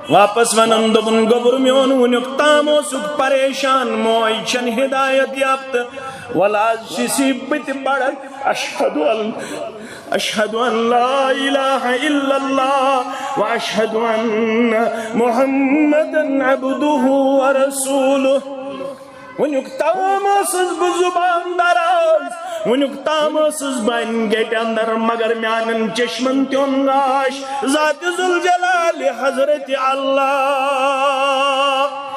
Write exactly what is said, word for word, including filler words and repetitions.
वापस वनन दोपुन गोबुर म्योन वुनुक ताम ओसुक परेशान मोय छन हिदायत याफ्त वलाज शिसी बित बड़ अशहदु अल अशहदु अन ला इलाहा इल्लल्लाह व अशहदु अन्न मुहम्मदन अब्दुहु व रसूलुहु वुनुक ताम ओसुस बु जुबान दराज वुनुक ताम ओसुस बन गेट अंदर मगर म्यानन चश्मन त्योन गाश ज़ात जुल जलाल हजरत अल्लाह